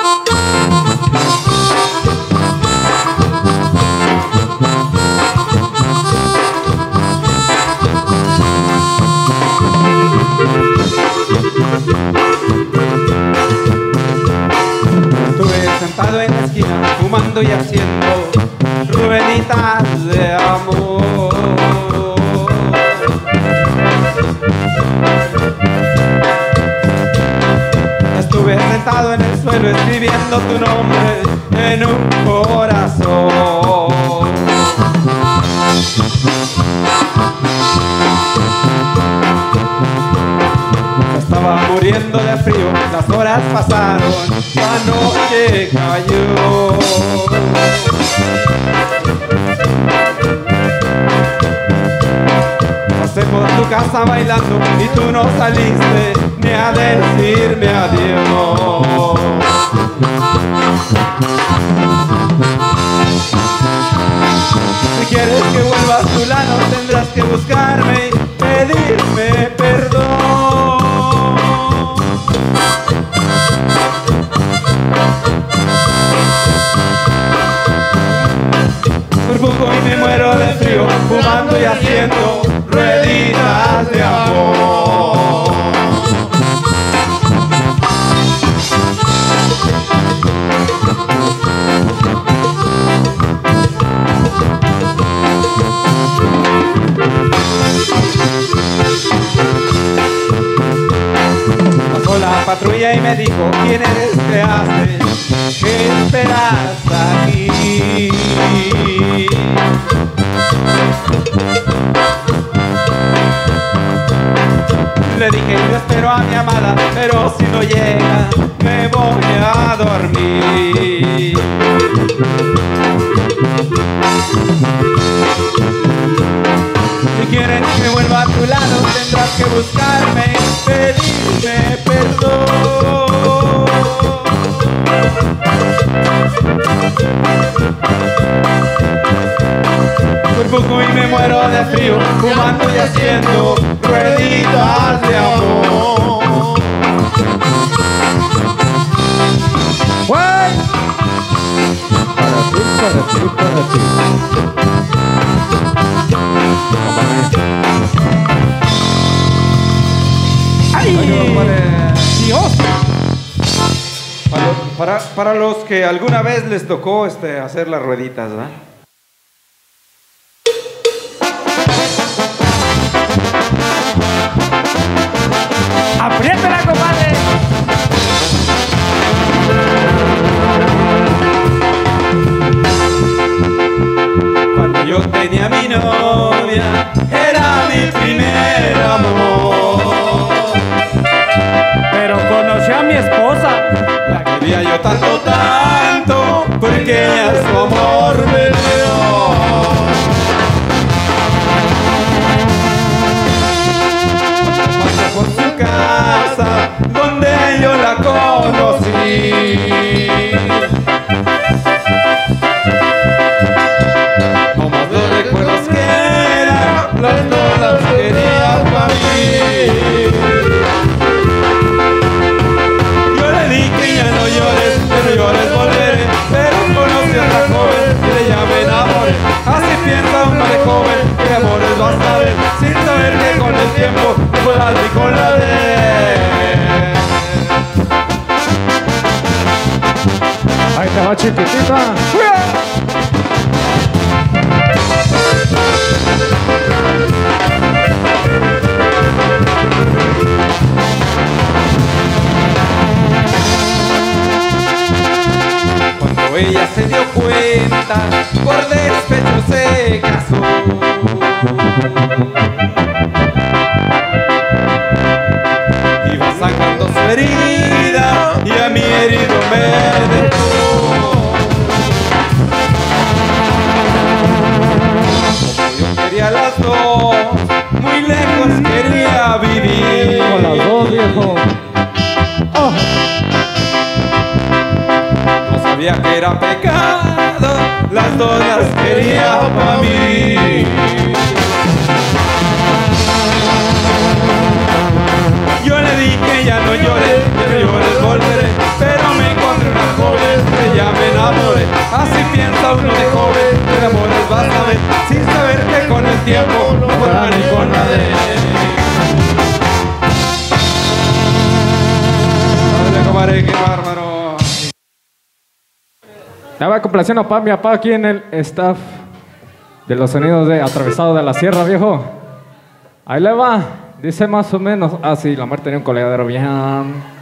Estuve sentado en la esquina fumando y haciendo rueditas de amor. Estuve sentado en el suelo escribiendo tu nombre en un corazón. Estaba muriendo de frío, las horas pasaron, la noche cayó. Pasé por tu casa bailando y tú no saliste ni a decirme adiós. Si quieres que vuelva a tu lado tendrás que buscarme y pedirme perdón. Por poco y me muero de frío, fumando y haciendo rueditas de amor. Pasó la patrulla y me dijo: ¿quién eres? ¿Qué haces? ¿Qué esperas aquí? Le dije: yo espero a mi amada, pero si no llega me voy a dormir. Si quieres que vuelva a tu lado tendrás que buscarme y pedirme perdón. Por poco y me muero de frío, fumando y haciendo rueditas de amor. ¡Guay! Para ti, para ti. ¡Ay! ¡Dios! Para los que alguna vez les tocó hacer las rueditas, ¿verdad? ¡Apriétala, compadre! Cuando yo tenía mi novia, era mi primer amor. Pero conocí a mi esposa. La quería yo tanto, tanto, porque ella su amor me dio. Pasé por su casa, donde yo la conocí. No más los recuerdos que eran, las dos las quería para mí. Yo le dije: ya no llores, pero llores volveré. Pero conocí a otra joven, de ella me enamoré. Así piensa un hombre joven, que amores vas a ver, sin saber que con el tiempo fue así con la de él. Ahí te va, chiquitita. Cuando ella se dio cuenta, por despecho se casó. Iba sacando su herida y a mi herido me dejó. Como yo quería las dos, muy lejos quería vivir. Con las dos, viejo. Oh. No sabía que era pecado, las dos las quería para mí. Yo le dije: ya no llores, pero llores volveré. Pero me encontré una Estaba complaciendo para mi papá aquí en el staff de los sonidos de Atravesado de la Sierra, viejo. Ahí le va. Dice más o menos así. La muerte tenía un coleadero bien.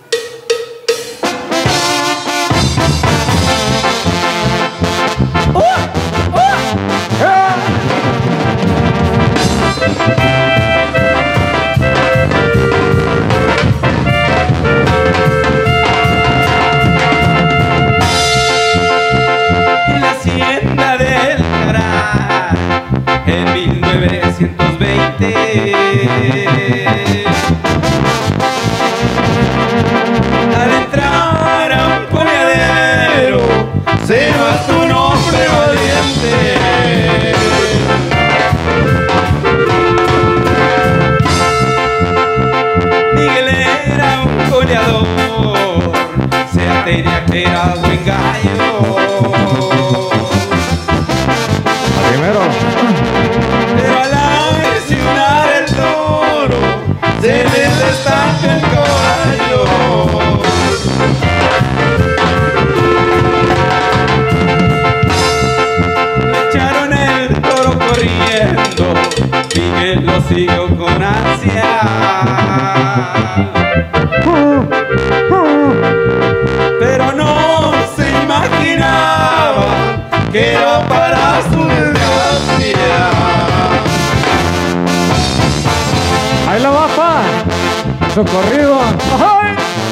En 1920 al entrar a un coleadero se va tu nombre valiente. Miguel era un coleador, se tenía que era buen gallo. Primero. Pero al accionar el toro se le destaca el caballo. Le echaron el toro corriendo, Miguel lo siguió con ansia. Pero no se imaginaba que era para su desgracia. Ahí la va, pa. Su corrido. ¡Ay!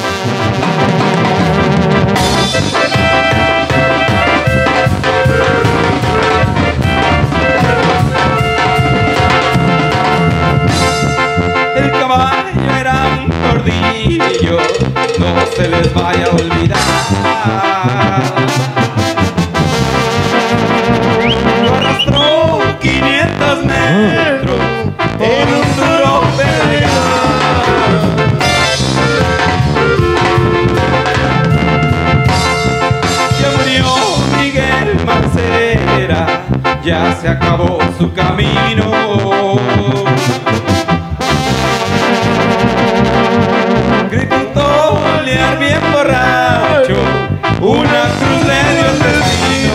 El caballo era un tordillo, no se les vaya a olvidar. Lo arrastró 500 metros en un duro pelear. Ya murió Miguel Mancera, ya se acabó su camino. Gritó un tolear bien borracho, una cruz le dio el destino.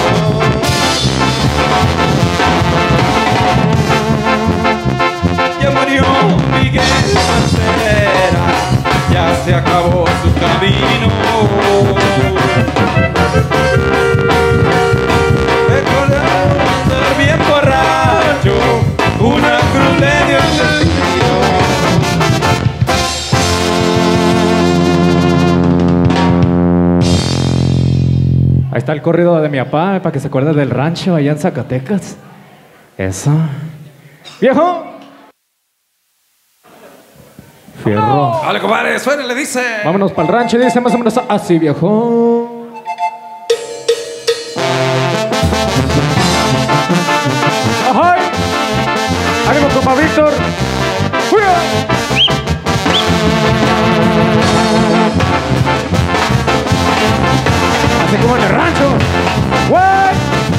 Ya murió Miguel Mancera, ya se acabó su camino. Recordó estar bien borracho, una cruz le dio el destino. Ahí está el corrido de mi papá, para que se acuerde del rancho allá en Zacatecas. Eso. ¡Viejo! Fierro. Dale, compadre, suena, le dice. Vámonos para el rancho, dice más o menos así, viejo. ¡Ajay! ¡Ánimo, compa Víctor! ¡Fuera! Así como en el rancho. ¡What!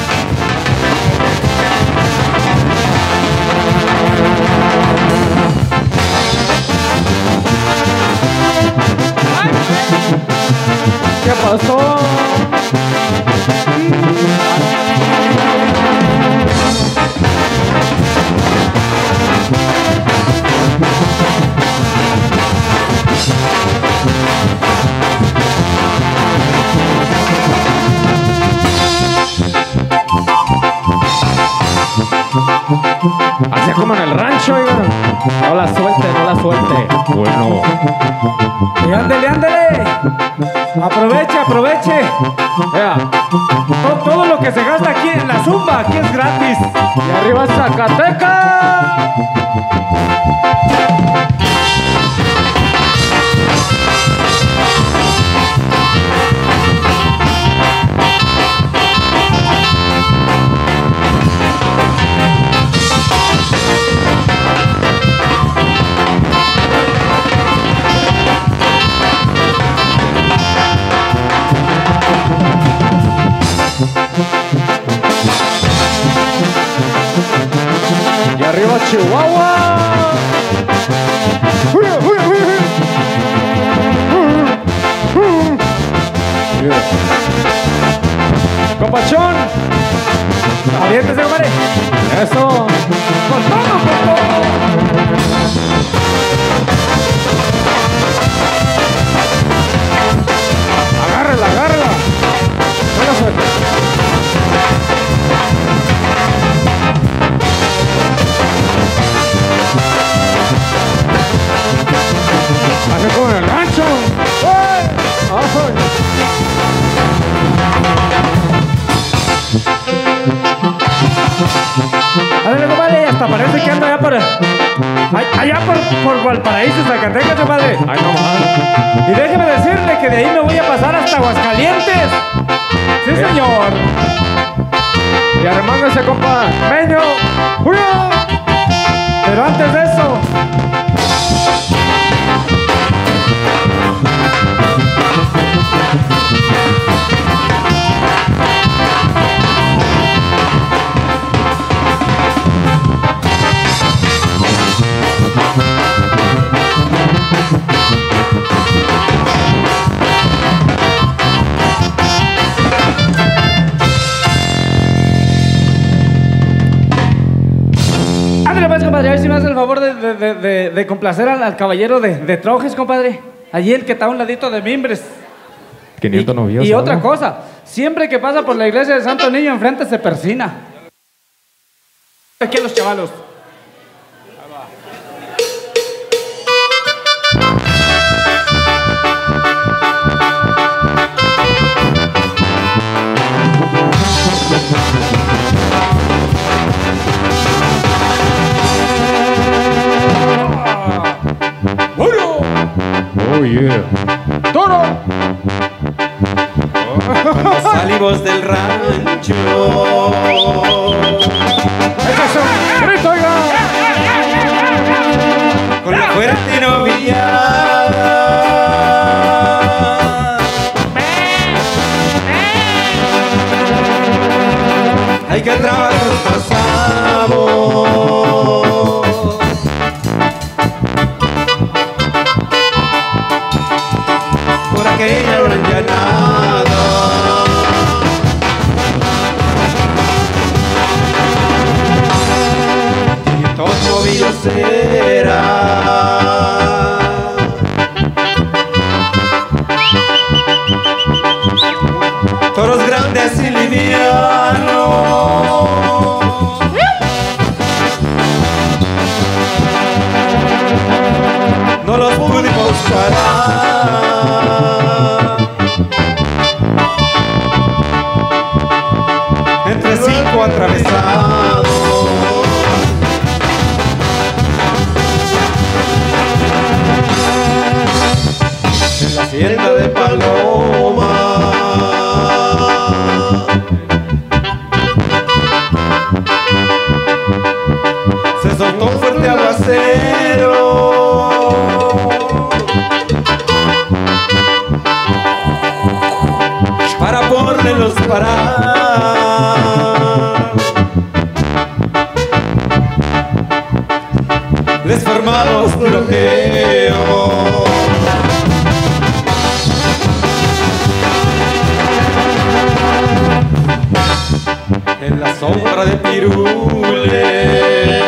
¿Qué pasó? Así como en el rancho, oiga. No la suelte, no la suelte. Bueno. Y ándele, ándele. Aproveche, aproveche. Vea. Todo lo que se gasta aquí en la zumba, aquí es gratis. Y arriba Zacatecas. Y arriba Chihuahua. compachón. Aviéntese, compadre. Eso. Con todo. Agárrala, agárrala. Buena suerte. Hace con el gancho. Ándale, compadre, y hasta parece que anda allá allá por Valparaíso, Zacatecas, compadre. Ay, no más. Y déjeme decirle que de ahí me voy a pasar hasta Aguascalientes. Sí, señor. Y arremángase, compa. Meño. ¡Julio! Pero antes de eso, compadre, a ver si me hace el favor de complacer al caballero de Trojes, compadre. Allí el que está a un ladito de Mimbres. 500 novios. Y otra cosa, siempre que pasa por la iglesia del Santo Niño enfrente se persina. Aquí a los chavalos. Oh, yeah. ¡Toro! Cuando salimos del rancho, ¡Grito, oiga! con la fuerte novillada, hay que trabajar pasamos por aquella gran llanada. Y todos novillos eran toros grandes y livianos, no los pudimos parar. Entre 5 atravesados, en la hacienda de Paloma, se soltó un fuerte aguacero, para ponerlos parar. Les formamos bloqueo, en la sombra de Pirule.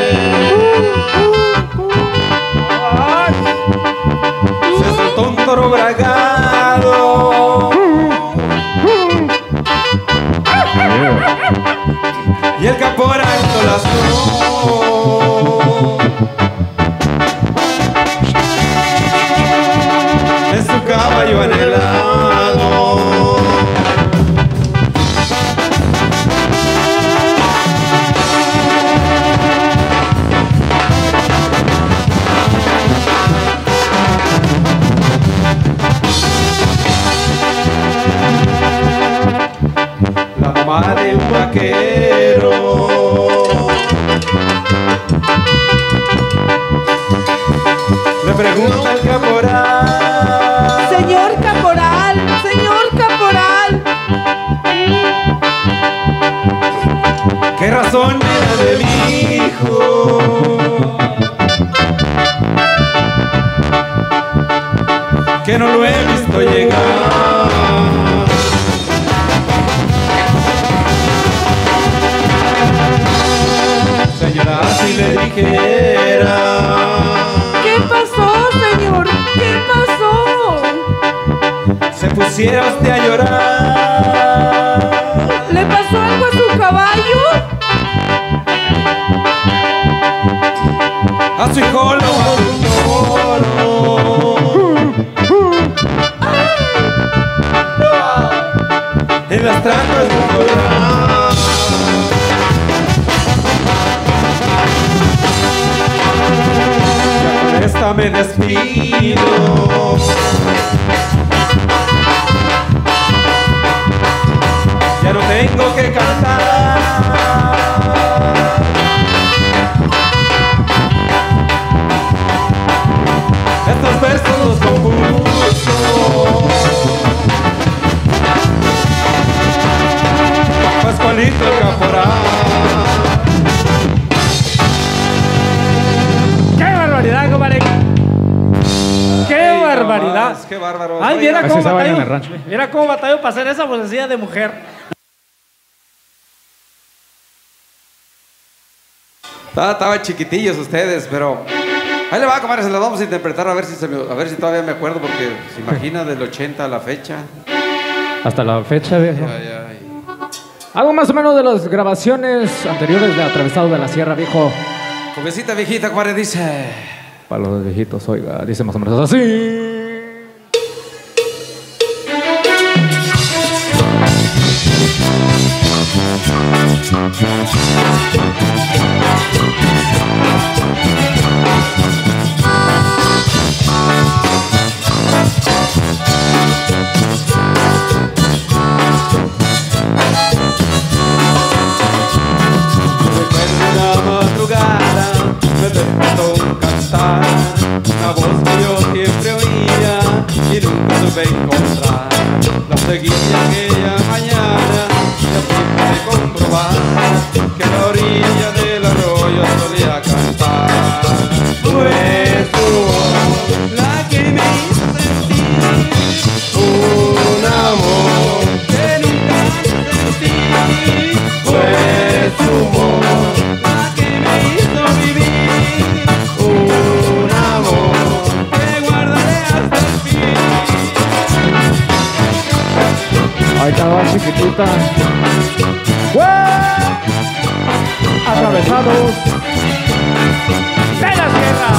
Se soltó un toro bragado, y el caporal no las en su caballo anhelado. La mamá de un vaquero le pregunta al caporal: Señor caporal, ¿qué razón era de mi hijo? Que no lo he visto llegar. pusiera usted a llorar. ¿Le pasó algo a su caballo? A su hijo lo en las trampas de llorar. Ya con esta me despido. Ya no tengo que cantar. Estos versos los compuso Pascualito el Caporal. ¡Qué barbaridad, compadre! ¡Qué Ay, barbaridad! No más, ¡qué bárbaro! Ay, Oiga, viera Así cómo se baña en el batalló. rancho. Viera cómo batalló para hacer esa vocecilla de mujer. Estaban chiquitillos ustedes, pero ahí le va, comadre, se las vamos a interpretar a ver si todavía me acuerdo, porque se imagina del 80 a la fecha. Hasta la fecha, viejo. Ay, ay. Algo más o menos de las grabaciones anteriores de Atravesado de la Sierra, viejo. Jovencita viejita, comadre, dice. Para los viejitos, oiga, dice más o menos así. Recuerdo una madrugada, me despertó un cantar, una voz que yo siempre oía y nunca supe encontrar. La seguía aquella mañana y así pude comprobar que a la orilla del arroyo solía cantar. Fue tu voz la que me hizo sentir un amor que nunca sentí. Fue tu voz la que me hizo vivir un amor que guardaré hasta el fin. Ahí estaba chiquitita. ¡Guau! Atravesados ¡De la sierra!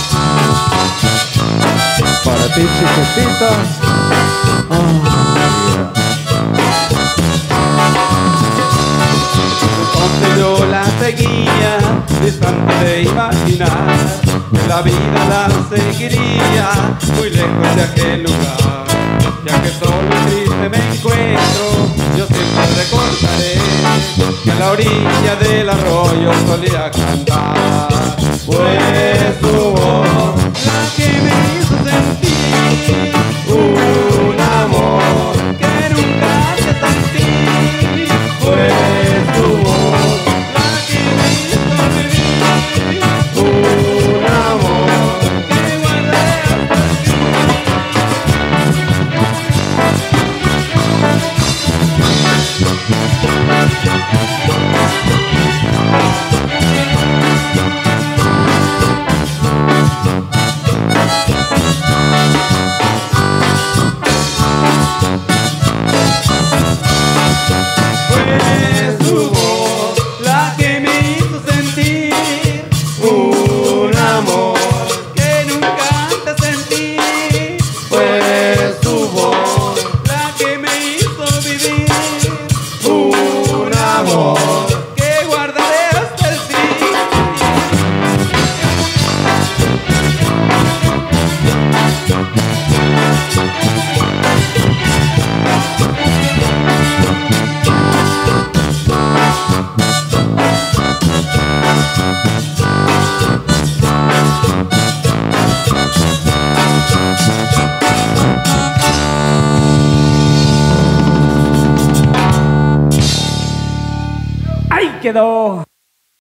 para ti, chiquitita. Entonces yo la seguía, distante de imaginar que la vida la seguiría muy lejos de aquel lugar. Ya que solo y triste me encuentro, yo siempre recordaré que a la orilla del arroyo solía cantar. Fue su voz la que me hizo sentir un amor que nunca te sentí. Fue tu voz la que me hizo vivir un amor que guardaré hasta el fin. Fue su voz la que me hizo sentir un amor que nunca antes sentí. Fue su voz la que me hizo vivir un amor que guardaré hasta el fin. ¡Ahí quedó!